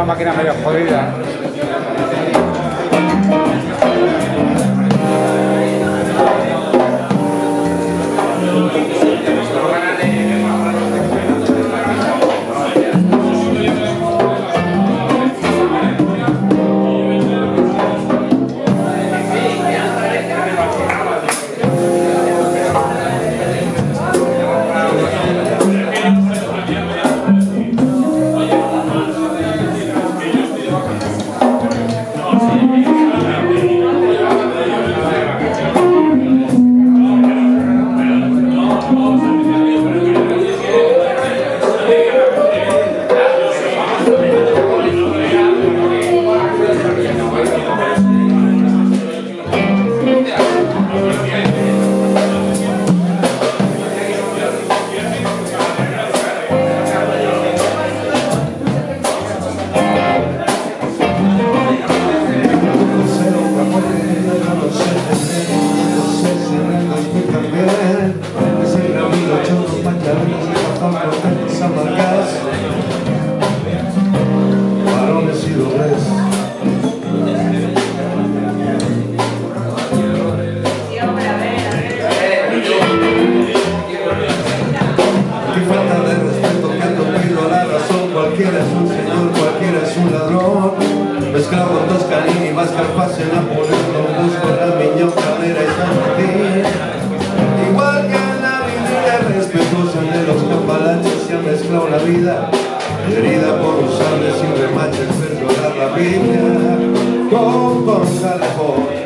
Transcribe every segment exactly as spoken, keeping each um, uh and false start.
máquina medio jodida. Cualquiera es un señor, cualquiera es un ladrón. Mezclado con Toscanini, Vázquez, Pase, Napoleón, Don Bosco, Ramiñón, Cabrera y San Martín. Igual que en la Biblia, respetuosa de los cambalaches, se ha mezclado la vida, herida por usarle sin remaches, perdonar la Biblia con González.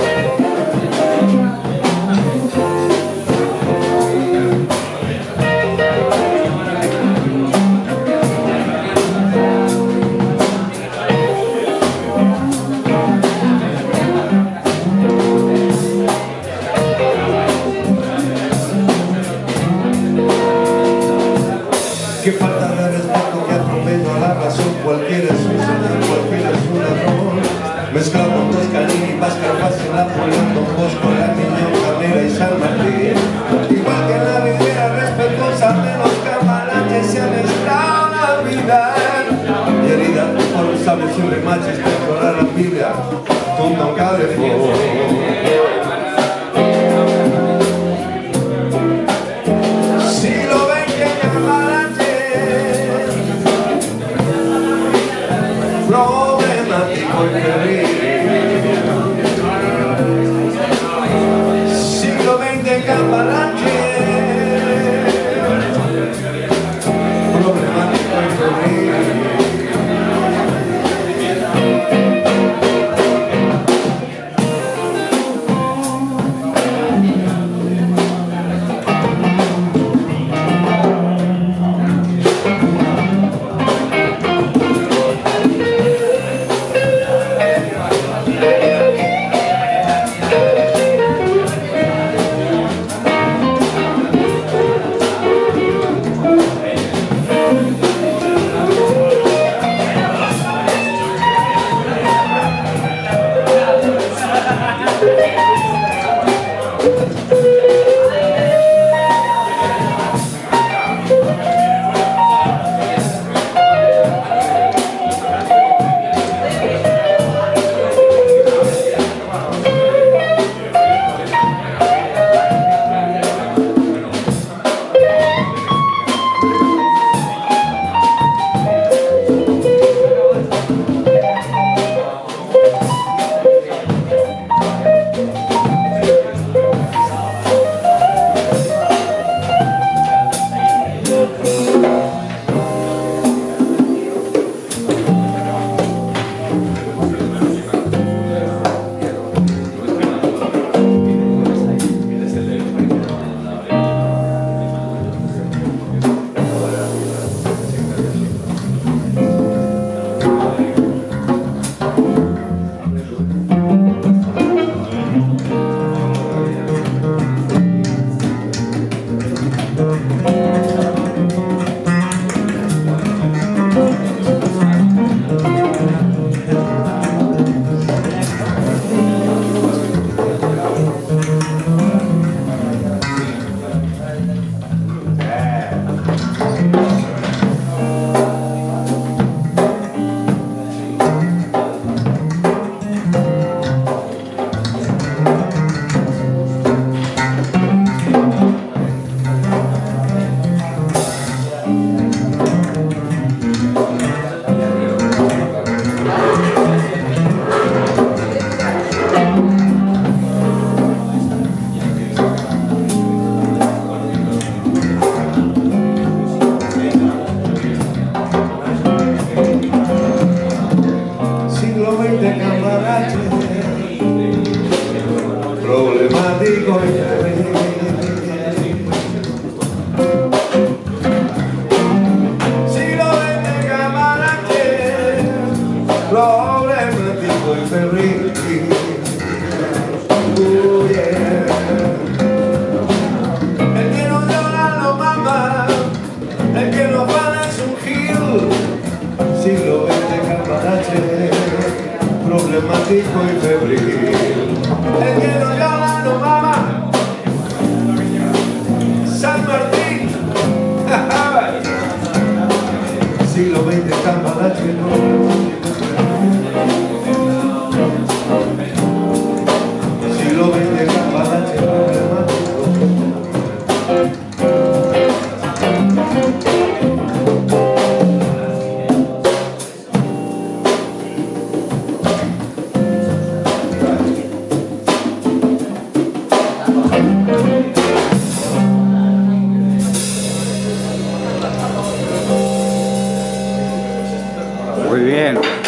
Qué falta de respeto, que atropello a la razón. Cualquiera es un señor, cualquiera es un ladrón. Mezclado con Toscanini, Vázquez, Pase, Napoleón, Don Bosco, Ramiñón, Cabrera y San Martín. Igual que en la vidriera respetuosa de los cambalaches, se ha mezclado la vida. Y herida por los sables sin remaches, perdonar la Biblia con Don Calefón. fresco y febril. El que no llora no mama. San Martín. Siglo veinte, Cambalache, no. Siglo veinte, Cambalache, no. Muy bien.